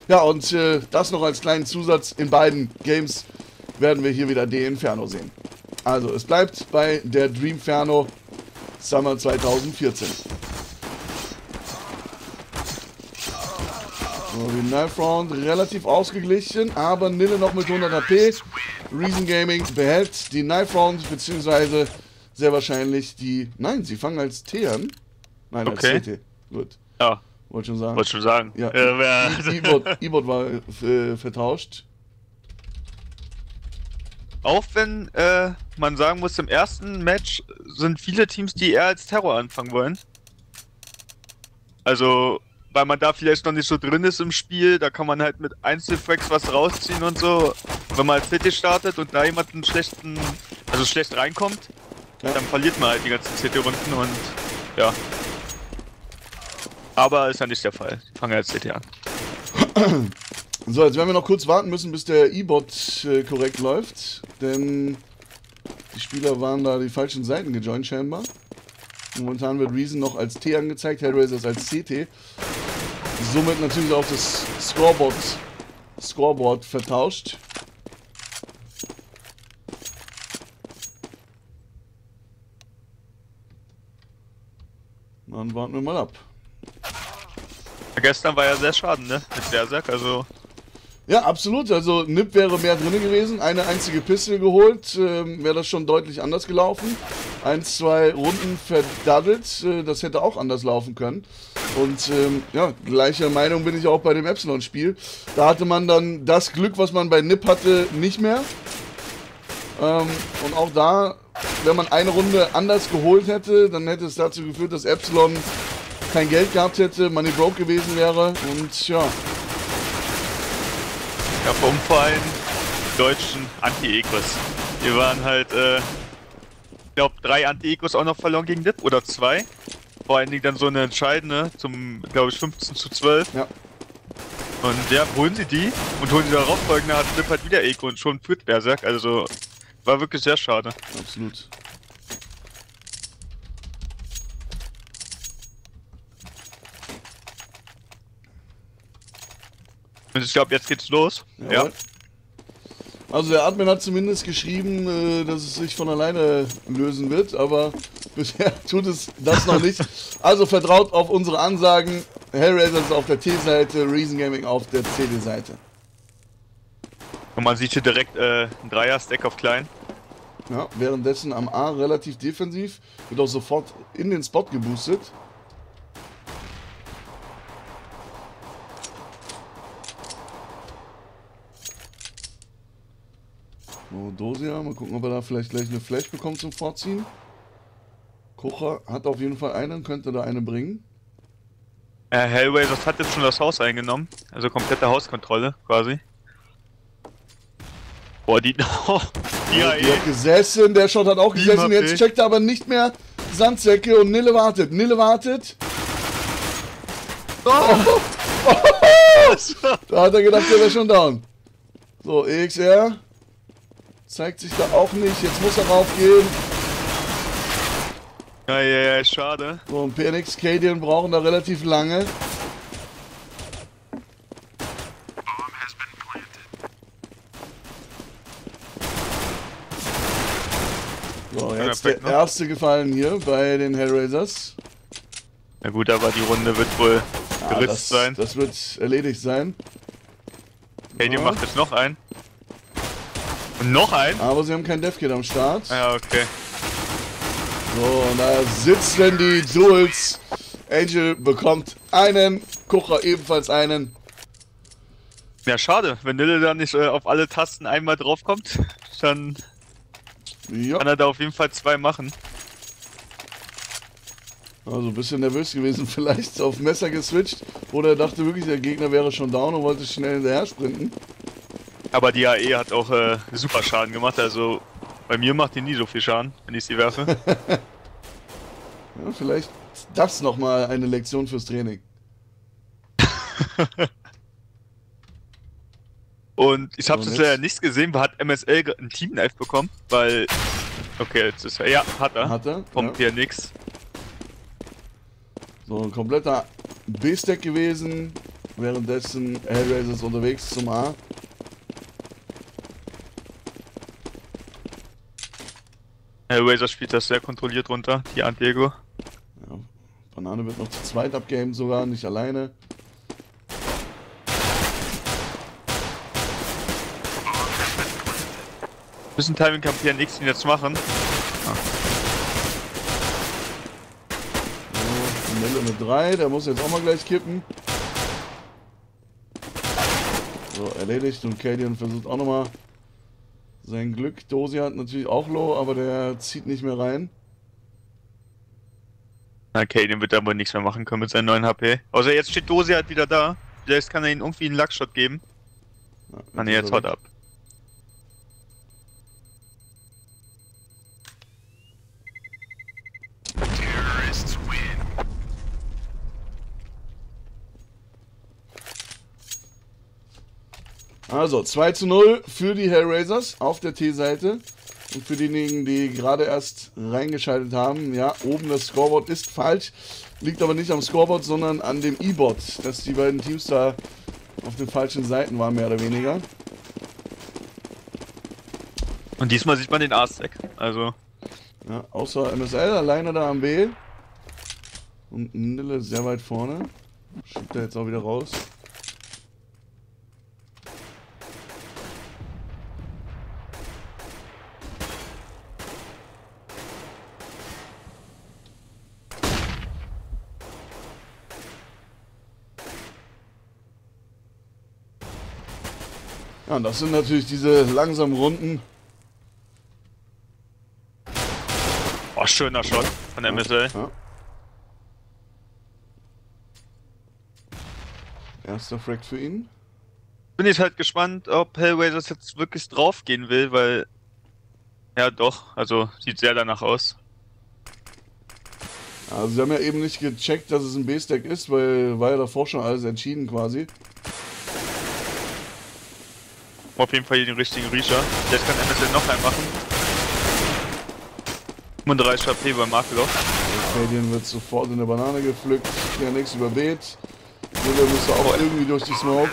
Ja, und das noch als kleinen Zusatz. In beiden Games werden wir hier wieder De Inferno sehen. Also, es bleibt bei der Dreamferno Summer 2014. So, die Knife Round relativ ausgeglichen, aber Nille noch mit 100 HP. Reason Gaming behält die Knife Round, beziehungsweise sehr wahrscheinlich die... Nein, sie fangen als T an. Nein, als Okay. CT. Gut, Ja, wollte schon sagen. wollte schon sagen. Ja, Wer- E-Bot war vertauscht. Auch wenn man sagen muss, im ersten Match sind viele Teams, die eher als Terror anfangen wollen. Also, weil man da vielleicht noch nicht so drin ist im Spiel, da kann man halt mit Einzelfracks was rausziehen und so. Wenn man als CT startet und da jemand einen schlechten, also schlecht reinkommt, Ja. dann verliert man halt die ganzen CT-Runden und ja. Aber ist ja nicht der Fall. Die fangen ja als CT an. So, jetzt werden wir noch kurz warten müssen, bis der E-Bot korrekt läuft. Denn die Spieler waren da die falschen Seiten gejoint scheinbar. Momentan wird Reason noch als T angezeigt, Hellraisers als CT. Somit natürlich auch das Scoreboard vertauscht. Dann warten wir mal ab. Gestern war ja sehr schade, ne? Mit Berserk, also. Ja, absolut. Also Nip wäre mehr drin gewesen. Eine einzige Pistole geholt. Wäre das schon deutlich anders gelaufen. 1, 2 Runden verdaddelt. Das hätte auch anders laufen können. Und ja, gleicher Meinung bin ich auch bei dem Epsilon-Spiel. Da hatte man dann das Glück, was man bei Nip hatte, nicht mehr. Und auch da, wenn man eine Runde anders geholt hätte, dann hätte es dazu geführt, dass Epsilon kein Geld gehabt hätte, Money broke gewesen wäre. Und ja, Ja, vor allem deutschen Anti-Ecos. Wir waren halt, ich glaube, 3 Anti-Ecos auch noch verloren gegen Nip oder 2. Vor allen Dingen dann so eine entscheidende zum, glaube ich, 15:12. ja. Und ja, holen sie die und holen sie darauf folgende, hat Nip halt wieder Eco und schon führt Berserk. Also war wirklich sehr schade. Absolut. Und ich glaube, jetzt geht's los. Jawohl. Also der Admin hat zumindest geschrieben, dass es sich von alleine lösen wird, aber bisher tut es das noch nicht. Also vertraut auf unsere Ansagen. Hellraiser ist auf der T-Seite, Reason Gaming auf der CD-Seite. Und man sieht hier direkt ein Dreier-Stack auf klein. Ja, währenddessen am A relativ defensiv, wird auch sofort in den Spot geboostet. So, Dosia, mal gucken, ob er da vielleicht gleich eine Flash bekommt zum Vorziehen. Kocher hat auf jeden Fall einen, könnte da eine bringen. Hellraisers hat jetzt schon das Haus eingenommen. Also komplette Hauskontrolle quasi. Boah, die. Die hat gesessen, der Shot hat auch gesessen, jetzt checkt er aber nicht mehr Sandsäcke und Nille wartet. Nille wartet. Oh. Da hat er gedacht, der wäre schon down. So, EXR zeigt sich da auch nicht, jetzt muss er raufgehen. Ja, schade. So, und PNX Cadian brauchen da relativ lange. So, jetzt der erste gefallen hier bei den Hellraisers. Na gut, aber die Runde wird wohl geritzt sein. Das wird erledigt sein. Cadian macht jetzt noch einen. Und noch einen? Aber sie haben kein Deathkit am Start. Ja, okay. So, und da sitzen die Duels. Angel bekommt einen, Kocher ebenfalls einen. Ja, schade. Wenn Nille da nicht auf alle Tasten einmal draufkommt, dann kann er da auf jeden Fall 2 machen. Also ein bisschen nervös gewesen, vielleicht auf Messer geswitcht. Oder er dachte wirklich, der Gegner wäre schon down und wollte schnell hinterher sprinten. Aber die AE hat auch super Schaden gemacht, also bei mir macht die nie so viel Schaden, wenn ich sie werfe. Ja, vielleicht das nochmal eine Lektion fürs Training. Und ich habe So, es jetzt. leider nicht gesehen, hat MSL ein Team-Knife bekommen, weil... Okay, jetzt ist er... Ja, hat er. Hat er? Kommt hier nix. So, ein kompletter B-Stack gewesen. Währenddessen Hellraiser ist unterwegs zum A. Hellraiser spielt das sehr kontrolliert runter, die Antiego. Ja, Banane wird noch zu zweit abgamed sogar, nicht alleine. Müssen Timing Campieren nichts jetzt machen. Melle mit 3, der muss jetzt auch mal gleich kippen. So, erledigt und Cadian versucht auch nochmal sein Glück. Dosi hat natürlich auch Low, aber der zieht nicht mehr rein. Okay, den wird da wohl nichts mehr machen können mit seinen 9 HP. Außer jetzt steht Dosi halt wieder da. Vielleicht kann er ihnen irgendwie einen Luckshot geben. Ja, Jetzt haut ab. Also 2:0 für die Hellraisers auf der T-Seite. Und für diejenigen, die gerade erst reingeschaltet haben, ja, oben das Scoreboard ist falsch. Liegt aber nicht am Scoreboard, sondern an dem E-Bot, dass die beiden Teams da auf den falschen Seiten waren, mehr oder weniger. Und diesmal sieht man den A-Stack, also... Ja, außer MSL, alleine da am B. Und Nille sehr weit vorne. Schiebt er jetzt auch wieder raus. Ja, und das sind natürlich diese langsamen Runden. Oh, schöner Shot von MSL. Ja. Erster Frag für ihn. Bin ich halt gespannt, ob Hellraisers jetzt wirklich drauf gehen will, weil... Ja doch, also sieht sehr danach aus. Also sie haben ja eben nicht gecheckt, dass es ein B-Stack ist, weil war ja davor schon alles entschieden quasi. Auf jeden Fall hier den richtigen Riecher. Jetzt kann MSL noch einen machen. 35 HP bei Markeloff. Cadian wird sofort in der Banane gepflückt. Der nächste überbeet. Der müsste auch irgendwie durch die Smoke.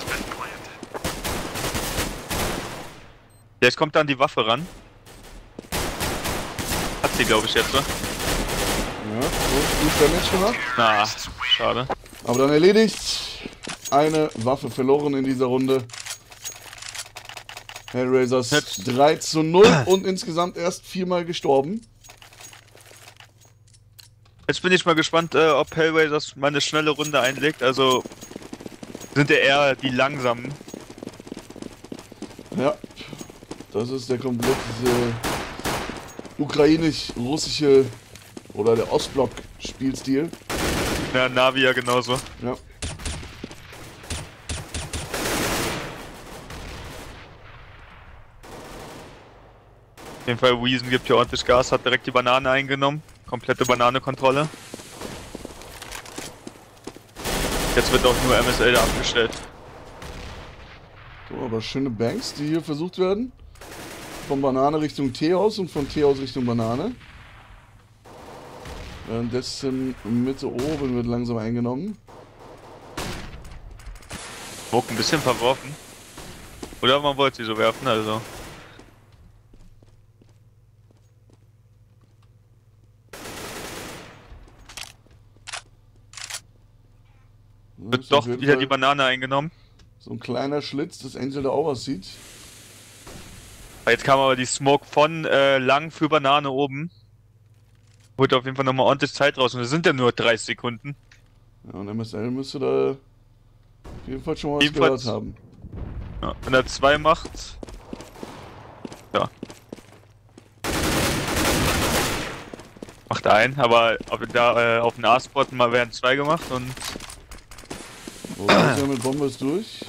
Jetzt kommt dann die Waffe ran. Hat sie, glaube ich, jetzt, ne? Ja, gut Damage gemacht. Na, schade. Aber dann erledigt. Eine Waffe verloren in dieser Runde. Hellraisers 3:0 und insgesamt erst 4-mal gestorben. Jetzt bin ich mal gespannt, ob Hellraisers mal eine schnelle Runde einlegt. Also sind ja eher die langsamen. Ja, das ist der komplette ukrainisch-russische oder der Ostblock-Spielstil. Ja, Navi ja genauso. Ja. Auf jeden Fall, Weason gibt hier ordentlich Gas, hat direkt die Banane eingenommen. Komplette Banane-Kontrolle. Jetzt wird auch nur MSL da abgestellt. So, aber schöne Banks, die hier versucht werden. Von Banane Richtung T aus und von T aus Richtung Banane. Währenddessen Mitte oben wird langsam eingenommen. Smoke ein bisschen verworfen. Oder man wollte sie so werfen, also. Wird doch wieder die Banane eingenommen. So ein kleiner Schlitz, dass Angel da auch aussieht. Jetzt kam aber die Smoke von lang für Banane oben. Holt auf jeden Fall nochmal ordentlich Zeit raus und es sind ja nur 30 Sekunden. Ja, und MSL müsste da auf jeden Fall schon mal was gehört haben. Ja, wenn er 2 macht. Ja. Macht ein, aber auf den A-Spot mal werden 2 gemacht und. So, ist ja mit Bombe ist durch.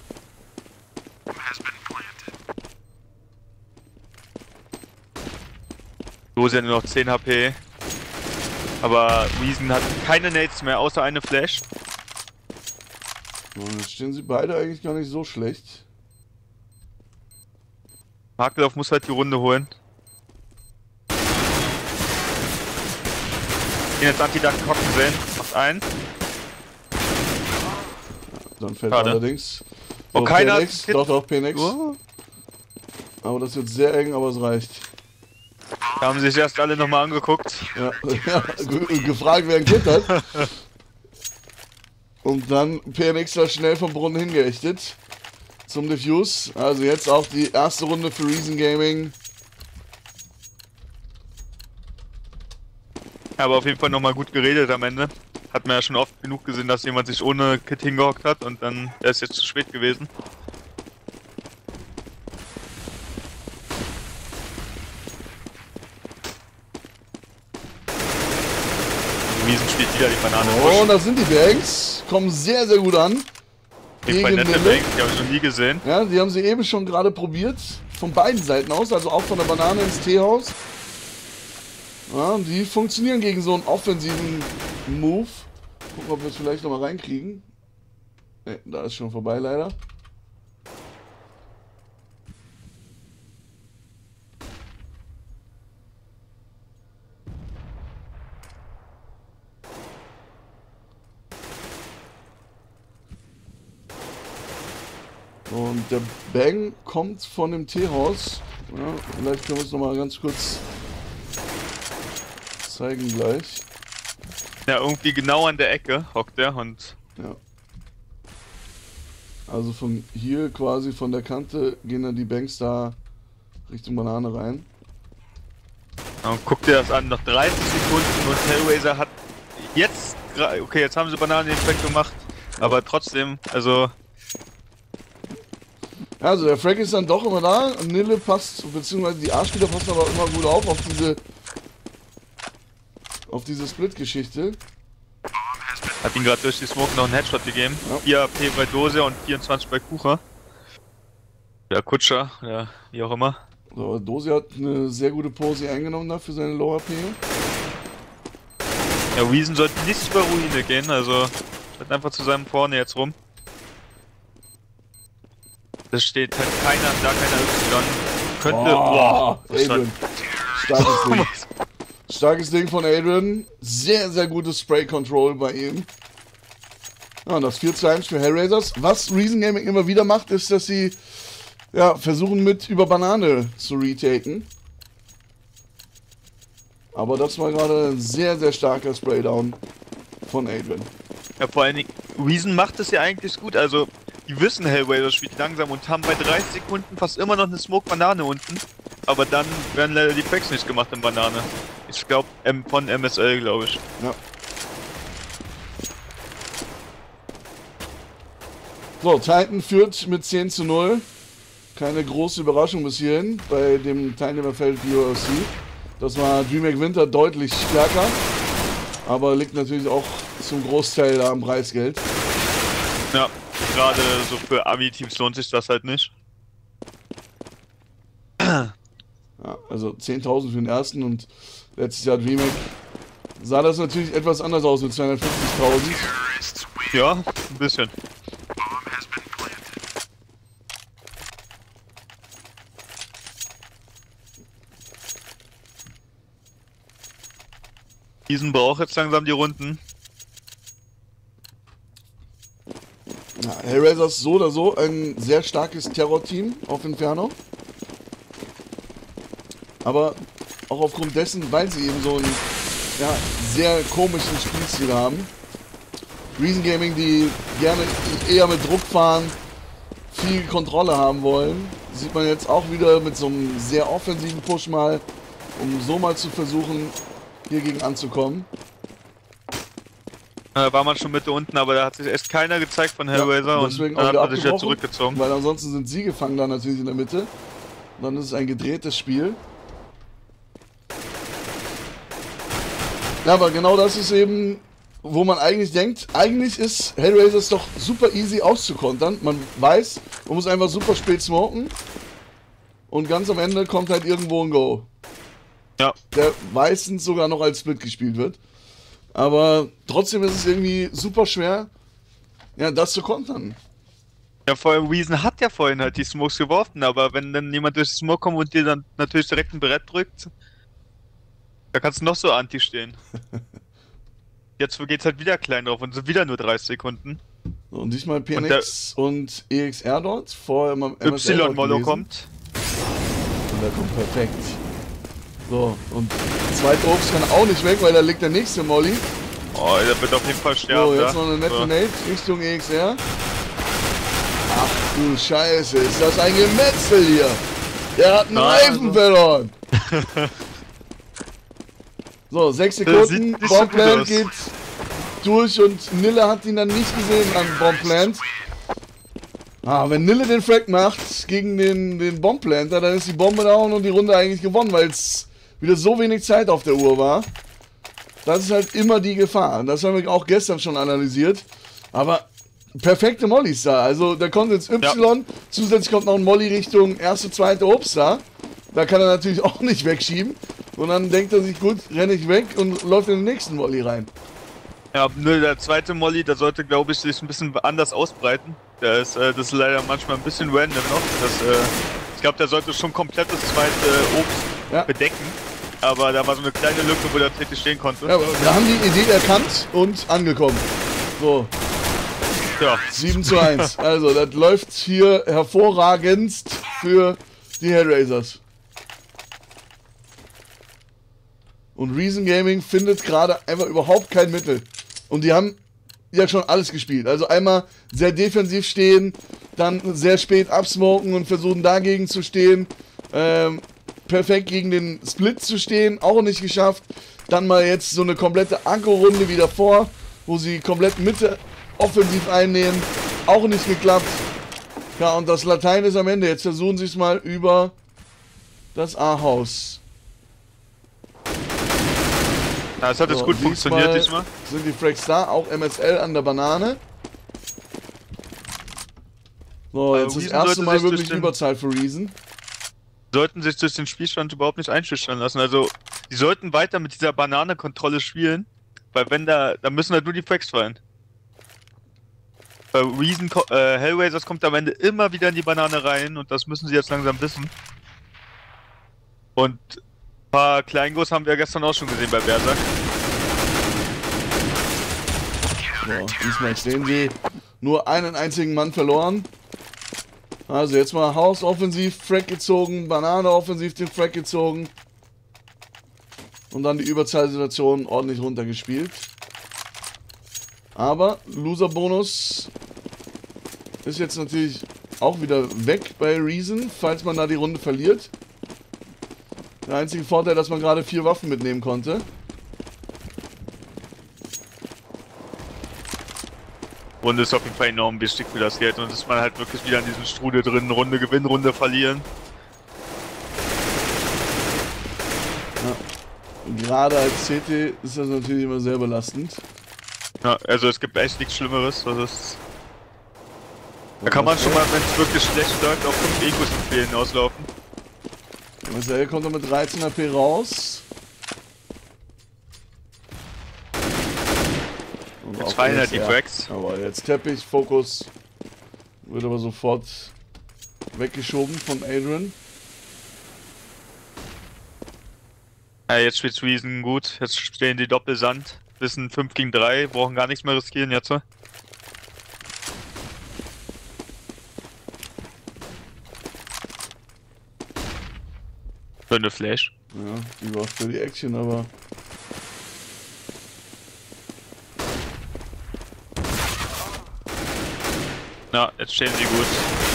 So sind nur noch 10 HP. Aber Weason hat keine Nades mehr, außer eine Flash. Und jetzt stehen sie beide eigentlich gar nicht so schlecht. Markeloff muss halt die Runde holen. Den jetzt Anti-Duck hocken sehen. Macht ein. Dann fällt Schade. allerdings. Oh, keiner hat PNX, doch, PNX. Oh. Aber das wird sehr eng, aber es reicht. Da haben sich erst alle nochmal angeguckt. Ja, ja, gefragt, wer einen Kit hat. Und dann PNX da schnell vom Brunnen hingeächtet. Zum Diffuse. Also jetzt auch die erste Runde für Reason Gaming. Aber auf jeden Fall nochmal gut geredet am Ende. Hat man ja schon oft genug gesehen, dass jemand sich ohne Kit hingehockt hat und dann er ist jetzt zu spät gewesen. Wiesen spielt wieder die Banane. Oh, da sind die Banks. Kommen sehr, sehr gut an. Auf jeden Fall nette Banks, die habe ich noch nie gesehen. Ja, die haben sie eben schon gerade probiert. Von beiden Seiten aus, also auch von der Banane ins Teehaus. Ja, und die funktionieren gegen so einen offensiven Move. Gucken, ob wir es vielleicht nochmal reinkriegen. Ne, da ist schon vorbei leider. Und der Bang kommt von dem Teehaus. Ja, vielleicht können wir es nochmal ganz kurz zeigen gleich. Ja, irgendwie genau an der Ecke hockt der und... Ja. Also von hier quasi von der Kante gehen dann die Banks da Richtung Banane rein. Und guck dir das an, noch 30 Sekunden und Hellraiser hat jetzt... Okay, jetzt haben sie Bananen-Effekt gemacht, aber trotzdem, also... Also der Frag ist dann doch immer da. Nille passt, beziehungsweise die A-Spieler passen aber immer gut auf diese Split-Geschichte. Hat ihn gerade durch die Smoke noch einen Headshot gegeben. Ja. 4 AP bei Dose und 24 bei Kucher. Ja, Kutscher, ja, wie auch immer. So, Dosi hat eine sehr gute Pose eingenommen da für seine Low AP. Ja, Wiesen sollte nicht über Ruine gehen, also steht einfach zu seinem Vorne jetzt rum. Das steht halt keiner Y. Könnte. Boah, Adrian. Starkes Ding. Starkes Ding von Adrian. Sehr, sehr gutes Spray Control bei ihm. Ja, und das 4-1 für Hellraisers. Was Reason Gaming immer wieder macht, ist, dass sie ja, versuchen mit über Banane zu retaken. Aber das war gerade ein sehr, sehr starker Spraydown von Adrian. Ja, vor allen Dingen, Reason macht es ja eigentlich gut, also die wissen, Hellraiser spielt langsam und haben bei 30 Sekunden fast immer noch eine Smoke-Banane unten. Aber dann werden leider die Packs nicht gemacht in Banane. Ich glaube, von MSL, glaube ich. Ja. So, Titan führt mit 10:0. Keine große Überraschung bis hierhin bei dem Teilnehmerfeld BOC. Das war DreamHack Winter deutlich stärker. Aber liegt natürlich auch zum Großteil da am Preisgeld. Ja. Gerade so für Ami-Teams lohnt sich das halt nicht. Ja, also 10.000 für den ersten und letztes Jahr DreamHack sah das natürlich etwas anders aus mit 250.000. Ja, ein bisschen. Diesen braucht jetzt langsam die Runden. Ja, Hellraisers so oder so ein sehr starkes Terror-Team auf Inferno. Aber auch aufgrund dessen, weil sie eben so einen ja, sehr komischen Spielstil haben. Reason Gaming, die gerne eher mit Druck fahren, viel Kontrolle haben wollen, sieht man jetzt auch wieder mit so einem sehr offensiven Push mal, um so mal zu versuchen, hier gegen anzukommen. Da war man schon Mitte unten, aber da hat sich echt keiner gezeigt von Hellraiser Ja, und deswegen dann auch hat wieder man sich ja abgebrochen, zurückgezogen. weil ansonsten sind sie gefangen da natürlich in der Mitte. Und dann ist es ein gedrehtes Spiel. Ja, aber genau das ist eben, wo man eigentlich denkt, eigentlich ist Hellraisers doch super easy auszukontern. Man weiß, man muss einfach super spät smoken. Und ganz am Ende kommt halt irgendwo ein Go. Ja. Der meistens sogar noch als Split gespielt wird. Aber trotzdem ist es irgendwie super schwer, ja, das zu kontern. Ja, vor allem Reason hat ja vorhin halt die Smokes geworfen, aber wenn dann jemand durch die Smoke kommt und dir dann natürlich direkt ein Brett drückt, da kannst du noch so anti stehen. Jetzt geht's halt wieder klein drauf und sind wieder nur 30 Sekunden. So, und diesmal PNX und EXR dort. Vorher mal Y-Mollo kommt. Und der kommt perfekt. So, und zweiter Obst kann auch nicht weg, weil da liegt der nächste Molly. Oh, der wird auf jeden Fall sterben. So, jetzt noch eine nette Nate Richtung EXR. Ach du Scheiße, ist das ein Gemetzel hier. Der hat einen Reifen verloren. So, 6 Sekunden, Bombplant geht durch und Nille hat ihn dann nicht gesehen an Bombplant. Wenn Nille den Frag macht gegen den Bombplanter, dann ist die Bombe down und die Runde eigentlich gewonnen, weil es wieder so wenig Zeit auf der Uhr war. Das ist halt immer die Gefahr. Das haben wir auch gestern schon analysiert. Aber perfekte Mollys da. Also da kommt jetzt Y, zusätzlich kommt noch ein Molly Richtung erste, zweite Obst da. Da kann er natürlich auch nicht wegschieben. Und dann denkt er sich, gut, renne ich weg und läuft in den nächsten Molly rein. Ja, nur der zweite Molly, der sollte, glaube ich, sich ein bisschen anders ausbreiten. Das ist leider manchmal ein bisschen random noch. Ich glaube, der sollte schon komplett das zweite Obst bedecken. Aber da war so eine kleine Lücke, wo der täglich stehen konnte. Ja, aber wir haben die Idee erkannt und angekommen. So. Ja. 7:1. Also, das läuft hier hervorragendst für die Hellraisers. Und Reason Gaming findet gerade einfach überhaupt kein Mittel. Und die haben ja schon alles gespielt. Also einmal sehr defensiv stehen, dann sehr spät absmoken und versuchen dagegen zu stehen. Perfekt gegen den Split zu stehen, auch nicht geschafft. Dann mal jetzt so eine komplette Anko-Runde wie davor, wo sie komplett Mitte offensiv einnehmen. Auch nicht geklappt. Ja, und das Latein ist am Ende. Jetzt versuchen sie es mal über das A-Haus. Ja, es hat jetzt gut funktioniert diesmal. Sind die Frags da, auch MSL an der Banane. So, jetzt das erste Mal wirklich Überzahl für Reason. Sollten sich durch den Spielstand überhaupt nicht einschüchtern lassen. Also, die sollten weiter mit dieser Banane-Kontrolle spielen, weil wenn da müssen halt nur die Frags fallen. Bei Reason, Hellraisers kommt am Ende immer wieder in die Banane rein und das müssen sie jetzt langsam wissen. Und ein paar Kleingos haben wir gestern auch schon gesehen bei Berserk. So, diesmal sehen sie nur einen einzigen Mann verloren. Also jetzt mal Haus offensiv, Frag gezogen, Banane offensiv den Frag gezogen. Und dann die Überzahlsituation ordentlich runtergespielt. Aber Loser-Bonus ist jetzt natürlich auch wieder weg bei Reason, falls man da die Runde verliert. Der einzige Vorteil, dass man gerade 4 Waffen mitnehmen konnte. Runde ist auf jeden Fall enorm wichtig für das Geld und ist man halt wirklich wieder in diesem Strudel drin, Runde gewinnen, Runde verlieren. Ja. Gerade als CT ist das natürlich immer sehr belastend. Ja, also es gibt echt nichts Schlimmeres. Da kann man schon mal, wenn es wirklich schlecht läuft, auf 5 Ecos empfehlen auslaufen. Marcel kommt noch mit 13 AP raus. Jetzt fallen halt die Frags. Aber jetzt Teppich, Fokus. Wird aber sofort weggeschoben von Adrian. Ja, jetzt spielt Reason gut. Jetzt stehen die Doppelsand. Wissen 5 gegen 3, brauchen gar nichts mehr riskieren jetzt. Schöne Flash. Ja, die war für die Action, aber. Ja, jetzt stehen sie gut.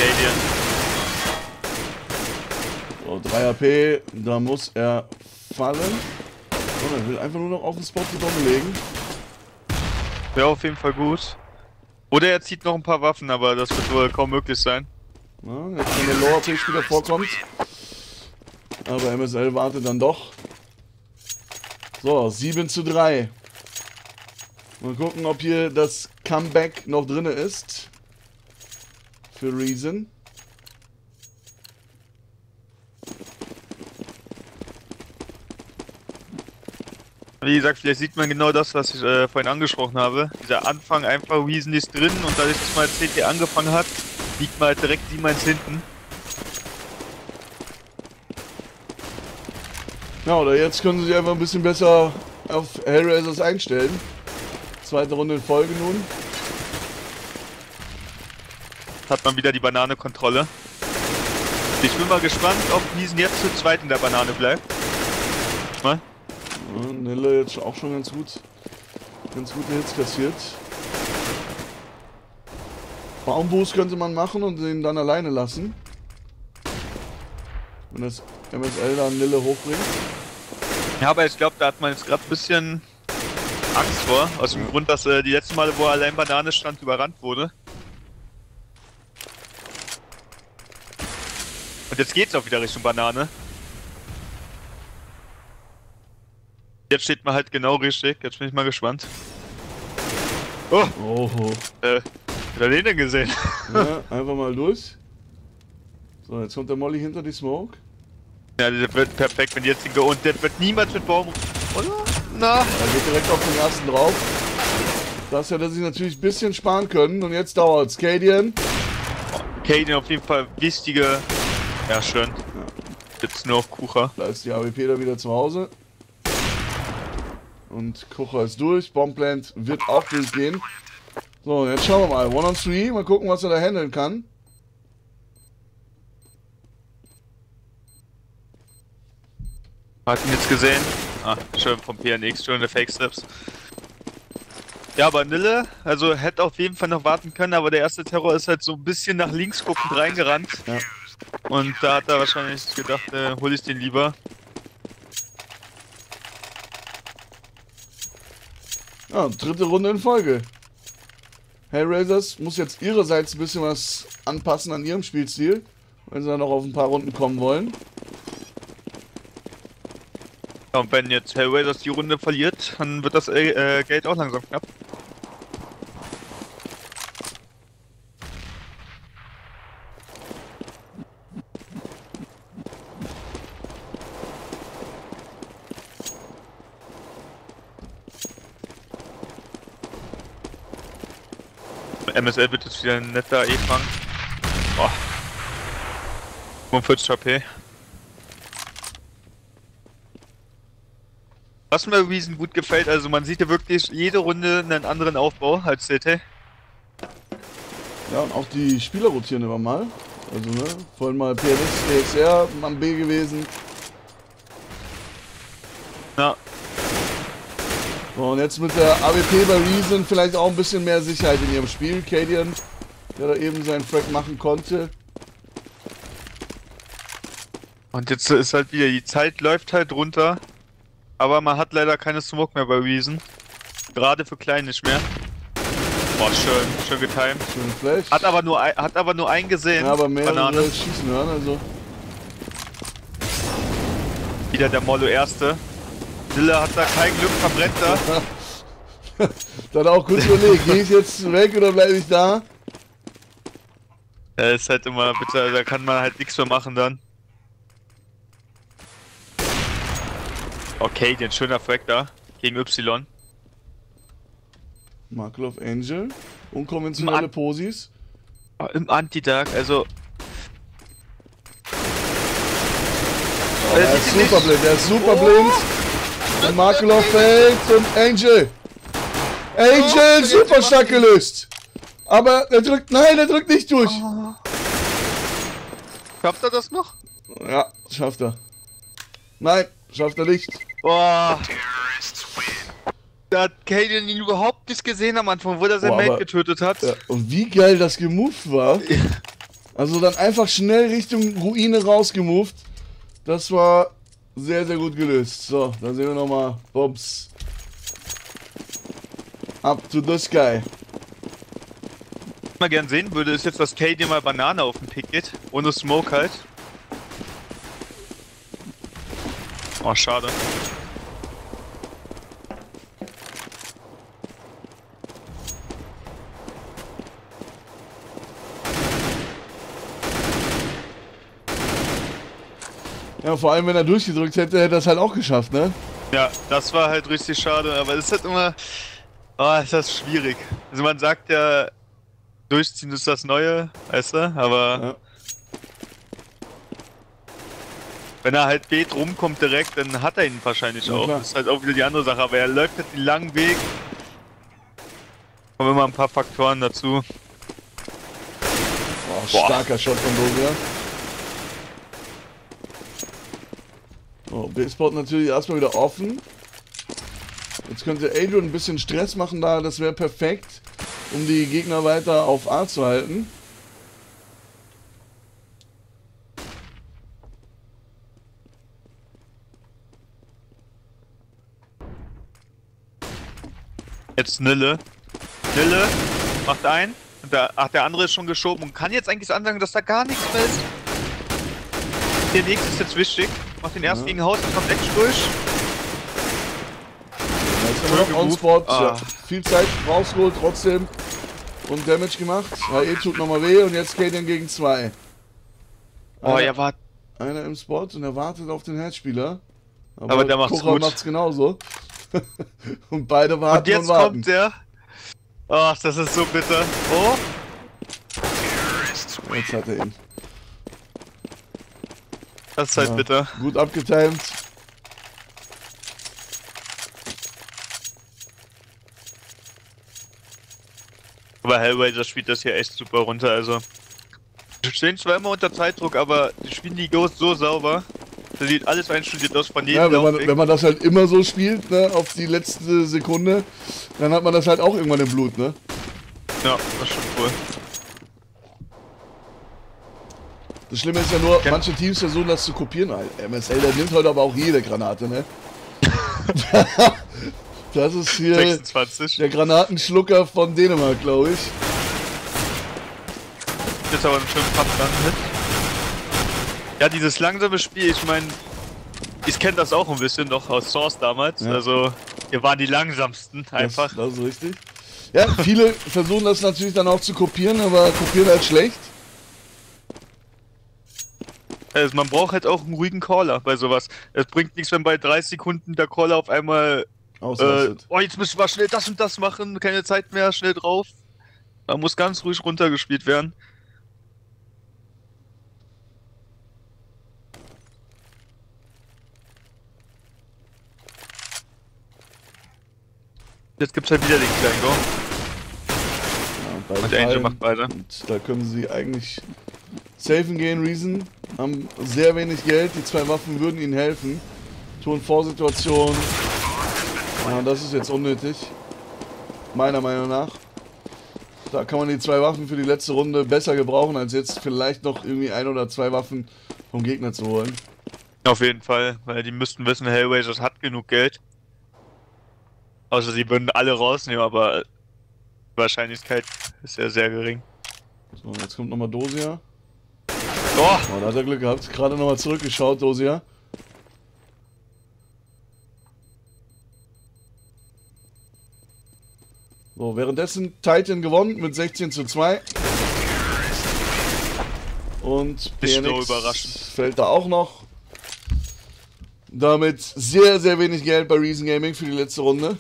Cadian. So, 3 AP, da muss er fallen. So, er will einfach nur noch auf den Spot die Bombe legen. Wäre auf jeden Fall gut. Oder er zieht noch ein paar Waffen, aber das wird wohl kaum möglich sein. Ja, jetzt wenn der Lower AP Spieler vorkommt. Aber MSL wartet dann doch. So, 7:3. Mal gucken, ob hier das Comeback noch drin ist. Für Reason. Wie gesagt, vielleicht sieht man genau das, was ich vorhin angesprochen habe. Dieser Anfang einfach, Reason ist drin und dadurch, dass mal CT angefangen hat, liegt man halt direkt 7-1 hinten. Ja, oder jetzt können sie sich einfach ein bisschen besser auf Hellraisers einstellen. Zweite Runde in Folge nun. hat man wieder die Banane-Kontrolle. Ich bin mal gespannt, ob Wiesen jetzt zu zweit in der Banane bleibt. Mal. Ja, Nille jetzt auch schon ganz gute Hits kassiert. Baumboost könnte man machen und ihn dann alleine lassen. Wenn das MSL dann Nille hochbringt. Ja, aber ich glaube, da hat man jetzt gerade ein bisschen Angst vor. Aus dem Grund, dass die letzten Male, wo er allein Banane stand, überrannt wurde. Und jetzt geht's auch wieder Richtung Banane. Jetzt steht man halt genau richtig. Jetzt bin ich mal gespannt. Oh! Oh. Hat er den denn gesehen? Ja, einfach mal durch. So, jetzt kommt der Molly hinter die Smoke. Ja, das wird perfekt, wenn die jetzt den und der wird niemals mit Baum. Oder? Na? Er geht direkt auf den ersten drauf. Das hätte er sich natürlich ein bisschen sparen können. Und jetzt dauert's. Cadian. Cadian auf jeden Fall wichtige. Ja, schön. Ja. Jetzt nur auf Kucher. Da ist die AWP da wieder zu Hause. Und Kucher ist durch. Bombplant wird auch durchgehen. So, jetzt schauen wir mal. 1 on 3. Mal gucken, was er da handeln kann. Hat ihn jetzt gesehen. Ah, schön vom PNX, schöne Fake Steps. Ja, aber Nille, also hätte auf jeden Fall noch warten können, aber der erste Terror ist halt so ein bisschen nach links guckend reingerannt. Ja. Und da hat er wahrscheinlich gedacht, hol ich den lieber. Ja, dritte Runde in Folge. Hellraisers muss jetzt ihrerseits ein bisschen was anpassen an ihrem Spielstil, wenn sie dann noch auf ein paar Runden kommen wollen. Und wenn jetzt Hellraisers die Runde verliert, dann wird das Geld auch langsam knapp. MSL wird jetzt wieder ein netter E-Fang. Oh. 45 HP. Was mir Wiesen gut gefällt, also man sieht ja wirklich jede Runde einen anderen Aufbau als CT. Ja, und auch die Spieler rotieren immer mal. Also, ne, vorhin mal PNX, EXR am B gewesen. Ja. So, und jetzt mit der AWP bei Reason vielleicht auch ein bisschen mehr Sicherheit in ihrem Spiel. Cadian, der da eben seinen Frag machen konnte. Und jetzt ist halt wieder, die Zeit läuft halt runter. Aber man hat leider keine Smoke mehr bei Reason. Gerade für klein nicht mehr. Boah, schön getimed. Schön Flash. Hat aber nur einen gesehen. Ja, aber mehrere Banane. schießen hören, also. Wieder der Mollo Erste. Dilla hat da kein Glück, verbrennt da. Dann auch kurz überlegt, gehe ich jetzt weg oder bleibe ich da? Ja, ist halt immer bitter, da kann man halt nichts mehr machen dann. Okay, den schöner Frag da. Gegen Y. Markel of Angel. Unkonventionelle Posis. Im Anti-Dark, also. Er ist super blind, er ist super blind. Und Markel of Feld und Angel. Angel, super stark gelöst. Aber er drückt, nein, er drückt nicht durch. Schafft er das noch? Ja, schafft er. Nein, schafft er nicht. Boah. Da hat Cadian ihn überhaupt nicht gesehen am Anfang, wo er sein Boah, Mate aber- getötet hat. Ja, und wie geil das gemoved war. Also dann einfach schnell Richtung Ruine rausgemoved. Das war sehr, sehr gut gelöst. So, dann sehen wir nochmal Bobs. Up to the sky. Was ich mal gern sehen würde, ist jetzt, dass Cadian mal Banane auf den Pick geht. Ohne Smoke halt. Oh, schade. Ja, vor allem wenn er durchgedrückt hätte, hätte er es halt auch geschafft, ne? Ja, das war halt richtig schade, aber es ist halt immer. Oh, ist das schwierig. Also man sagt ja, durchziehen ist das Neue, weißt du, aber Ja. wenn er halt B rumkommt direkt, dann hat er ihn wahrscheinlich Ja, auch. klar. Das ist halt auch wieder die andere Sache, aber er läuft halt den langen Weg. Kommen immer ein paar Faktoren dazu. Oh, starker Shot von Dosia. Oh, B-Spot natürlich erstmal wieder offen. Jetzt könnte Adrian ein bisschen Stress machen da, das wäre perfekt, um die Gegner weiter auf A zu halten. Jetzt Nille. Nille macht ein. Und der andere ist schon geschoben und kann jetzt eigentlich ansagen, dass da gar nichts mehr ist. Der nächste ist jetzt wichtig. Macht den ersten gegen Haus, dann kommt Edge durch. Da ist noch On-Spot. Ja, viel Zeit rausgeholt trotzdem. Und Damage gemacht. HE tut nochmal weh und jetzt Kaden gegen 2. Oh, er war. Einer im Spot und er wartet auf den Herzspieler. Aber der macht's Kocher gut. macht's genauso. Und beide warten Und jetzt warten. kommt der. Ach, das ist so bitter. Oh. Jetzt hat er ihn. Das ist halt bitter. Gut abgetimt. Aber Hellraiser spielt das hier echt super runter, also. Die stehen zwar immer unter Zeitdruck, aber die spielen die Ghost so sauber. Da sieht alles einstudiert aus von jedem Ja, wenn man das halt immer so spielt, ne, auf die letzte Sekunde, dann hat man das halt auch irgendwann im Blut, ne? Ja, das ist schon cool. Das Schlimme ist ja nur, manche Teams versuchen das zu kopieren. MSL, der nimmt heute aber auch jede Granate, ne? Das ist hier 26. der Granatenschlucker von Dänemark, glaube ich. Jetzt aber einen schönen Pump dann mit. Ja, dieses langsame Spiel, ich meine, ich kenne das auch ein bisschen noch aus Source damals. Ja. Also, wir waren die langsamsten einfach. Das ist richtig. Ja, viele versuchen das natürlich dann auch zu kopieren, aber kopieren halt schlecht. Also man braucht halt auch einen ruhigen Caller bei sowas. Es bringt nichts, wenn bei 30 Sekunden der Caller auf einmal oh, jetzt müssen wir schnell das und das machen, keine Zeit mehr, schnell drauf. Da muss ganz ruhig runtergespielt werden. Jetzt gibt's halt wieder den kleinen Go. Ja, und der Angel macht beide. Und da können sie eigentlich safen gehen. Reason haben sehr wenig Geld, die 2 Waffen würden ihnen helfen. Turn-4-Situation. Ja, das ist jetzt unnötig. Meiner Meinung nach. Da kann man die 2 Waffen für die letzte Runde besser gebrauchen, als jetzt vielleicht noch irgendwie 1 oder 2 Waffen vom Gegner zu holen. Auf jeden Fall, weil die müssten wissen, Hellraiser hat genug Geld. Außer sie würden alle rausnehmen, aber die Wahrscheinlichkeit ist ja sehr gering. So, jetzt kommt nochmal Dosia. Oh, da hat er Glück gehabt. Gerade nochmal zurückgeschaut, Dosia. So, währenddessen Titan gewonnen mit 16:2. Und PNX fällt da auch noch. Damit sehr, sehr wenig Geld bei Reason Gaming für die letzte Runde.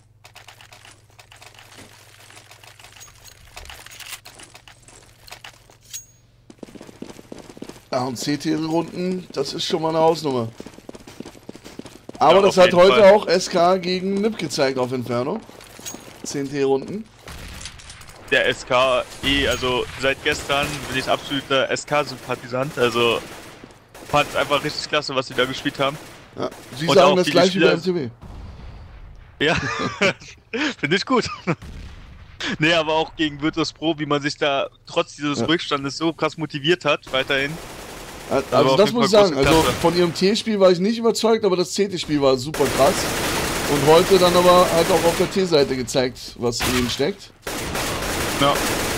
Ja, und CT-Runden, das ist schon mal eine Hausnummer. Aber ja, das hat heute auch SK gegen NiP gezeigt auf Inferno. 10T-Runden. Der SK also seit gestern bin ich absoluter SK-Sympathisant. Also fand einfach richtig klasse, was sie da gespielt haben. Ja, sie und sagen das gleiche wie MTV. Ja, finde ich gut. Nee, aber auch gegen Virtus Pro, wie man sich da trotz dieses Rückstandes so krass motiviert hat, weiterhin. Also das muss ich sagen, also von ihrem T-Spiel war ich nicht überzeugt, aber das CT-Spiel war super krass. Und heute dann aber halt auch auf der T-Seite gezeigt, was in ihnen steckt. Ja.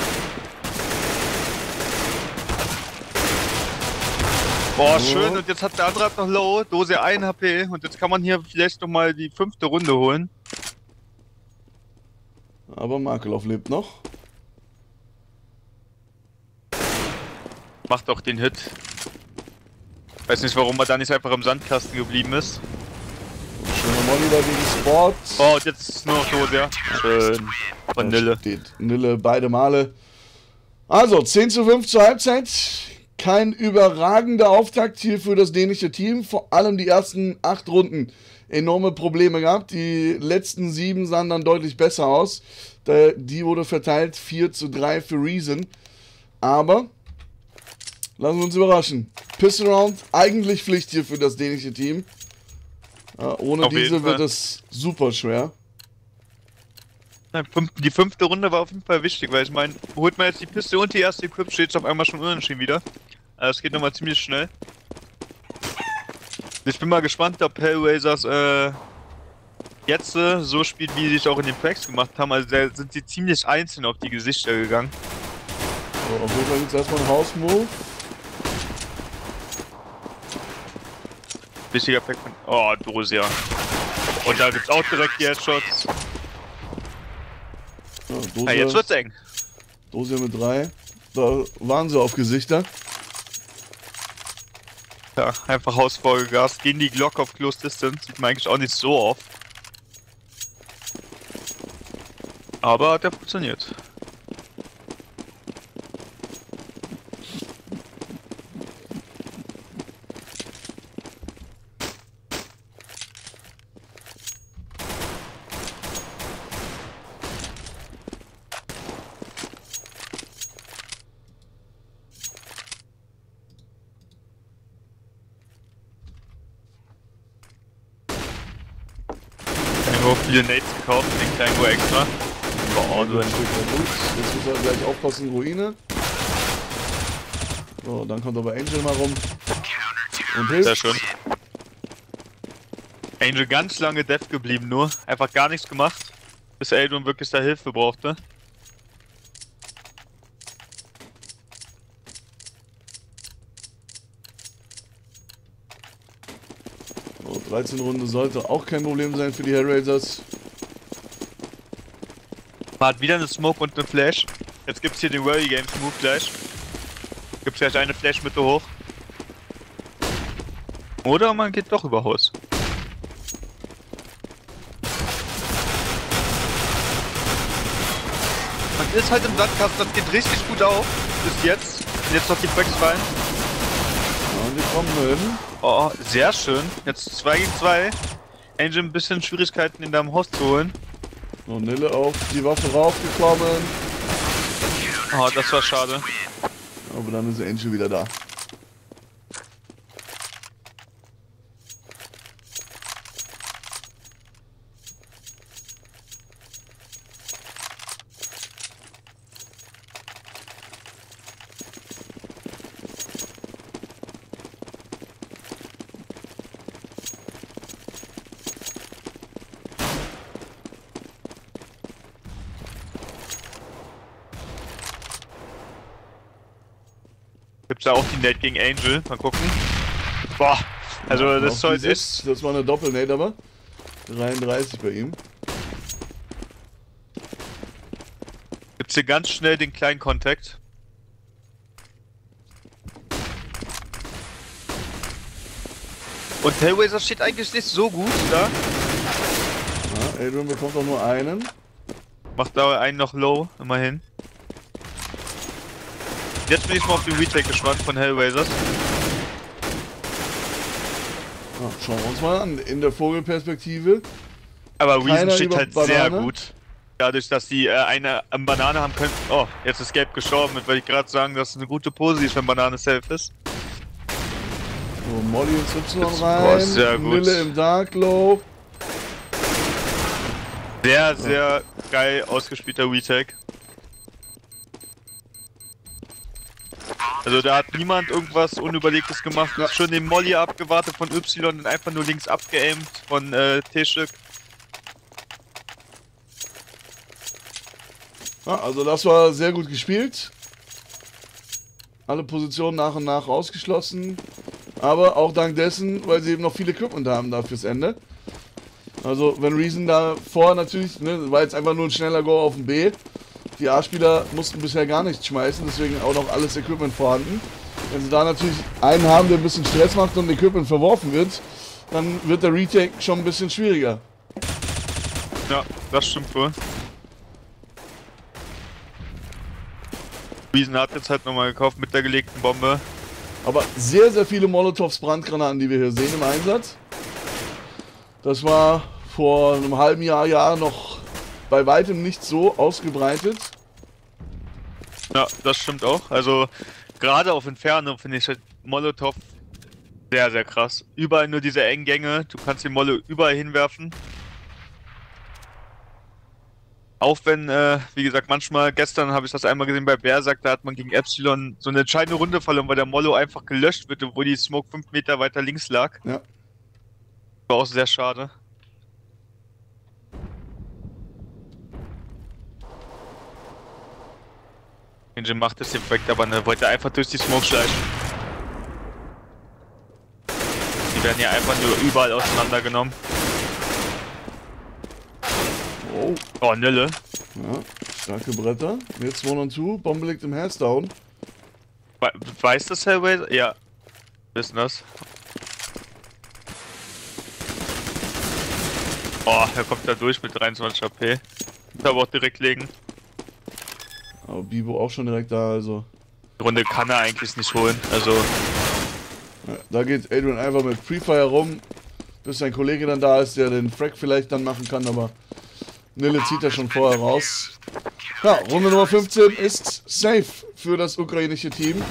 Boah, schön, und jetzt hat der andere noch Low, Dose 1 HP und jetzt kann man hier vielleicht nochmal die 5. Runde holen. Aber Makelov lebt noch. Macht auch den Hit. Weiß nicht, warum er da nicht einfach im Sandkasten geblieben ist. Schöner Molly da gegen Sport. Oh, und jetzt nur noch Dose, ja. Schön. Von Nille. Steht Nille beide Male. Also, 10:5 zur Halbzeit. Kein überragender Auftakt hier für das dänische Team. Vor allem die ersten 8 Runden enorme Probleme gehabt. Die letzten 7 sahen dann deutlich besser aus. Die wurde verteilt 4:3 für Reason. Aber Lassen wir uns überraschen. Pistol Round, eigentlich Pflicht hier für das dänische Team. Ja, ohne Auf jeden diese wird Fall. es super schwer. Die 5. Runde war auf jeden Fall wichtig, weil ich meine, holt man jetzt die Piste und die erste Equip, steht es auf einmal schon unentschieden wieder. Also es geht nochmal ziemlich schnell. Ich bin mal gespannt, ob Hellraisers jetzt so spielt, wie sie es auch in den Packs gemacht haben. Also da sind sie ziemlich einzeln auf die Gesichter gegangen. So, auf jeden Fall gibt es erstmal einen House-Move. Wichtiger Pack von... Oh, Dosia. Und da gibt's auch direkt die Headshots. Ja, Ja, jetzt wird's eng. Dosia mit 3. Da waren sie auf Gesichter. Ja, einfach Haus vorgegast. Gegen die Glock auf Close Distance. Sieht man eigentlich auch nicht so oft. Aber hat ja funktioniert. Irgendwo viele Nades gekauft, den kleinen Go extra. Boah, du Ein Stück mehr gut. Jetzt muss er gleich aufpassen, Ruine. So, dann kommt aber Angel mal rum. Und hilft. sehr schön. Angel ganz lange deaf geblieben nur. Einfach gar nichts gemacht. Bis Eldon wirklich da Hilfe brauchte. So, 13 Runde sollte auch kein Problem sein für die Hellraisers. Man hat wieder eine Smoke und eine Flash. Jetzt gibt's hier den Worry Games Move gleich. Gibt's gleich eine Flash Mitte hoch. Oder man geht doch über Haus. Man ist halt im Sandkasten, das geht richtig gut auf. Bis jetzt. Und jetzt noch die Packs fallen. Ja, und wir kommen hin. Oh, sehr schön. Jetzt 2 gegen 2. Angel ein bisschen Schwierigkeiten in deinem Haus zu holen. So, Nille auf die Waffe raufgekommen. Oh, das war schade. Aber dann ist Angel wieder da. Gibt's da auch die Nate gegen Angel? Mal gucken. Boah, also Ja, das auf soll die ist. Sitz. Das war eine Doppelnate aber. 33 bei ihm. Gibt's hier ganz schnell den kleinen Kontakt. Und Hellraiser steht eigentlich nicht so gut da. Ja, Adrian bekommt auch nur einen. Macht da einen noch low, immerhin. Jetzt bin ich mal auf den Retake gespannt von Hellraisers. Ja, schauen wir uns mal an. In der Vogelperspektive. Aber Reason Keiner steht über halt sehr Banane. gut. Dadurch, dass sie eine Banane haben können. Oh, jetzt ist Gelb gestorben. Jetzt wollte ich gerade sagen, dass es eine gute Pose ist, wenn Banane safe ist. So, Molly ins Y Jetzt- rein. boah, sehr gut. Nille im Dark Low. Sehr, sehr geil ausgespielter Retake. Also da hat niemand irgendwas Unüberlegtes gemacht. Ja. Schon den Molly abgewartet von Y und einfach nur links abgeaimt von T-Stück. Ja, also das war sehr gut gespielt. Alle Positionen nach und nach ausgeschlossen. Aber auch dank dessen, weil sie eben noch viele Equipment haben da fürs Ende. Also wenn Reason da vor natürlich, ne, war jetzt einfach nur ein schneller Go auf dem B. Die A-Spieler mussten bisher gar nichts schmeißen, deswegen auch noch alles Equipment vorhanden. Wenn sie da natürlich einen haben, der ein bisschen Stress macht und Equipment verworfen wird, dann wird der Retake schon ein bisschen schwieriger. Ja, das stimmt wohl. Reason hat jetzt halt nochmal gekauft mit der gelegten Bombe. Aber sehr, sehr viele Molotovs, Brandgranaten, die wir hier sehen im Einsatz. Das war vor einem halben Jahr noch bei weitem nicht so ausgebreitet. Ja, das stimmt auch. Also gerade auf Inferno finde ich halt Molotov sehr, sehr krass. Überall nur diese engen Gänge, du kannst die Molle überall hinwerfen. Auch wenn, wie gesagt, manchmal, gestern habe ich das einmal gesehen bei Berserk, da hat man gegen Epsilon so eine entscheidende Runde verloren, weil der Mollo einfach gelöscht wird, wo die Smoke 5 Meter weiter links lag. Ja. War auch sehr schade. Ninja macht es direkt, aber ne, wollte einfach durch die Smoke schleichen. Die werden ja einfach nur überall auseinandergenommen. Oh. Oh, Nille. Ja, starke Bretter. Jetzt 1 und 2. Bombe liegt im Herz down. Weiß das Hellraiser? Ja. Wissen das. Oh, er kommt da durch mit 23 AP. Kann aber auch direkt legen. Aber Bibo auch schon direkt da, also. Die Runde kann er eigentlich nicht holen, also. Ja, da geht Adrian einfach mit Free Fire rum, bis sein Kollege dann da ist, der den Frag vielleicht dann machen kann, aber Nille zieht er schon vorher raus. Ja, Runde Nummer 15 ist safe für das ukrainische Team.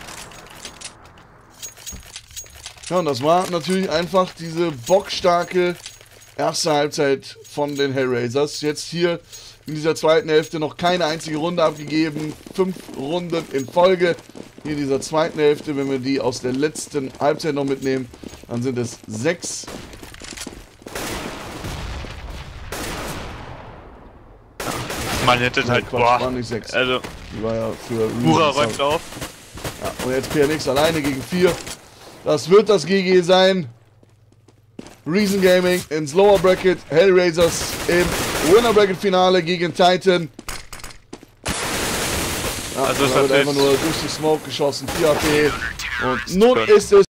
Ja, und das war natürlich einfach diese bockstarke erste Halbzeit von den Hellraisers. Jetzt hier in dieser zweiten Hälfte noch keine einzige Runde abgegeben. 5 Runden in Folge. Hier in dieser zweiten Hälfte, wenn wir die aus der letzten Halbzeit noch mitnehmen, dann sind es 6. Man hätte halt, Quatsch, waren nicht 6. Also, die war ja für Mura räumt auf. Ja, und jetzt PNX alleine gegen 4. Das wird das GG sein. Reason Gaming ins Lower Bracket, Hellraisers im Winner Bracket Finale gegen Titan. Ja, also es wird hat einfach nur durch die Smoke geschossen, 4 AP. Und nun ist es